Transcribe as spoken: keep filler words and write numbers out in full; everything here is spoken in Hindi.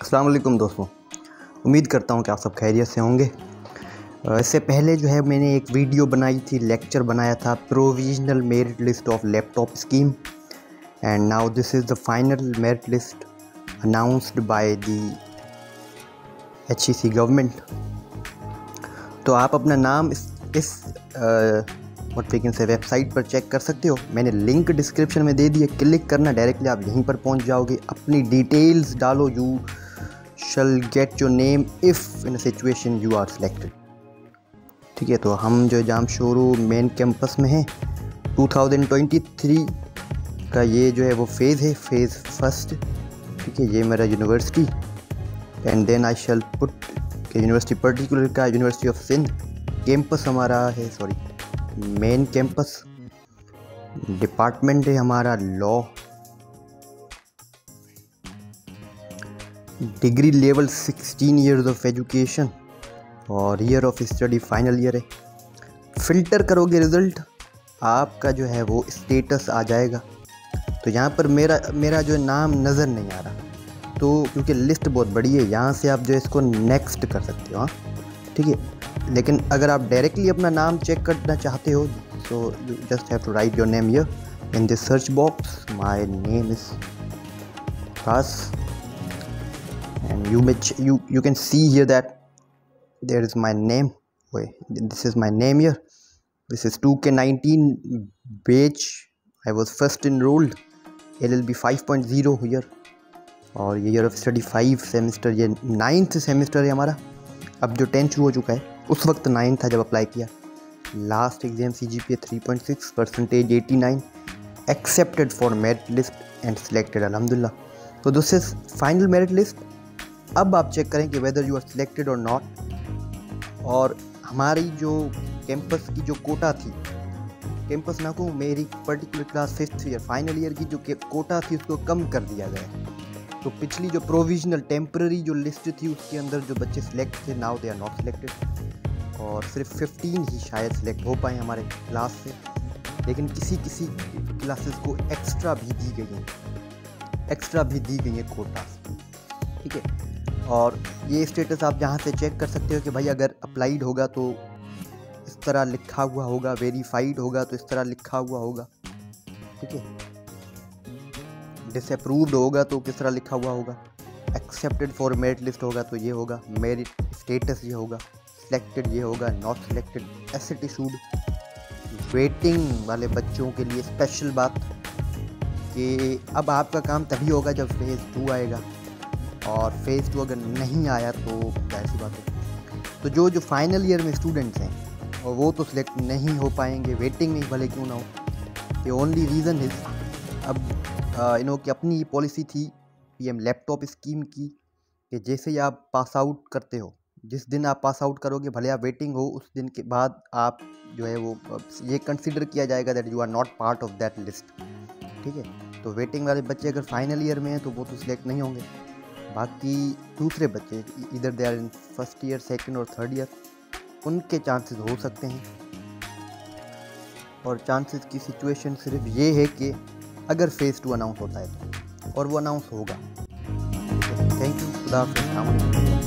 अस्सलाम वालेकुम दोस्तों, उम्मीद करता हूँ कि आप सब खैरियत से होंगे। इससे पहले जो है मैंने एक वीडियो बनाई थी, लेक्चर बनाया था provisional merit list of laptop scheme, and now this is the final merit list announced by the H E C government. तो आप अपना नाम इस इस what we can say website पर चेक कर सकते हो। मैंने लिंक डिस्क्रिप्शन में दे दिया, क्लिक करना, डायरेक्टली आप यहीं पर पहुंच जाओगे। अपनी डिटेल्स डालो, you shall get your name if in a situation you are selected. ठीक है, तो हम जो जाम शोरू मेन कैंपस में हैं, टू थाउजेंड ट्वेंटी थ्री का ये जो है वो फेज़ है, फेज़ फर्स्ट। ठीक है, ये मेरा university, and then I shall put के यूनिवर्सिटी पर्टिकुलर का यूनिवर्सिटी ऑफ सिंध कैंपस हमारा है, सॉरी मेन कैंपस। डिपार्टमेंट है हमारा law, degree level sixteen years of education और year of study final year है। फ़िल्टर करोगे रिज़ल्ट, आपका जो है वो स्टेटस आ जाएगा। तो यहाँ पर मेरा मेरा जो नाम नज़र नहीं आ रहा, तो क्योंकि लिस्ट बहुत बड़ी है, यहाँ से आप जो है इसको नेक्स्ट कर सकते हो। हाँ ठीक है, लेकिन अगर आप डायरेक्टली अपना नाम चेक करना चाहते हो, so you just have to write your name here in this search box. My name is Khas, and you may ch you you can see here that there is my name. Wait, this is my name here. This is two K nineteen batch. I was first enrolled, L L B five point oh here, और ये year of study five semester, ये नाइन्थ सेमेस्टर है हमारा। अब जो टेंथ शुरू हो चुका है, उस वक्त नाइन्थ था जब अप्लाई किया। Last exam C G P A three point six, percentage eighty nine, accepted for merit list and selected अल्हम्दुलिल्लाह। तो this is final merit list. अब आप चेक करें कि वेदर यू आर सिलेक्टेड और नॉट। और हमारी जो कैंपस की जो कोटा थी, कैंपस ना को मेरी particular class fifth year final year की जो कोटा थी उसको कम कर दिया गया। तो पिछली जो प्रोविजनल टेम्पररी जो लिस्ट थी उसके अंदर जो बच्चे सिलेक्ट थे, now they are not selected, और सिर्फ फिफ्टीन ही शायद सिलेक्ट हो पाए हमारे क्लास से। लेकिन किसी किसी क्लासेस को एक्स्ट्रा भी दी गई हैं, एक्स्ट्रा भी दी गई है कोटा। ठीक है, और ये स्टेटस आप यहाँ से चेक कर सकते हो कि भाई अगर अप्लाइड होगा तो इस तरह लिखा हुआ होगा, वेरीफाइड होगा तो इस तरह लिखा हुआ होगा। ठीक है, डिसअप्रूव्ड होगा तो किस तरह लिखा हुआ होगा, एक्सेप्टेड फॉर मेरिट लिस्ट होगा तो ये होगा, मेरिट स्टेटस ये होगा, सिलेक्टेड ये होगा, not selected, asset issued. Waiting वाले बच्चों के लिए स्पेशल बात कि अब आपका काम तभी होगा जब फेज़ टू आएगा, और फेज़ टू अगर नहीं आया तो ऐसी बात है। तो जो जो फाइनल ईयर में स्टूडेंट्स हैं और वो तो सिलेक्ट नहीं हो पाएंगे, वेटिंग नहीं भले क्यों ना हो। ये ओनली रीज़न इज़ अब इन्हों की अपनी पॉलिसी थी पी एम लैपटॉप स्कीम की, कि जैसे ही आप पास आउट करते हो, जिस दिन आप पास आउट करोगे भले आप वेटिंग हो, उस दिन के बाद आप जो है वो ये कंसिडर किया जाएगा that you are not part of that list. ठीक है, तो वेटिंग वाले बच्चे अगर फाइनल ईयर में हैं तो वो तो सिलेक्ट नहीं होंगे। बाकी दूसरे बच्चे इधर they are in first year, second और थर्ड ईयर, उनके चांसेस हो सकते हैं। और चांसेस की सिचुएशन सिर्फ ये है कि अगर फेज़ टू अनाउंस होता है तो, और वो अनाउंस होगा। थैंक यू, खुदा हाफ़िज़।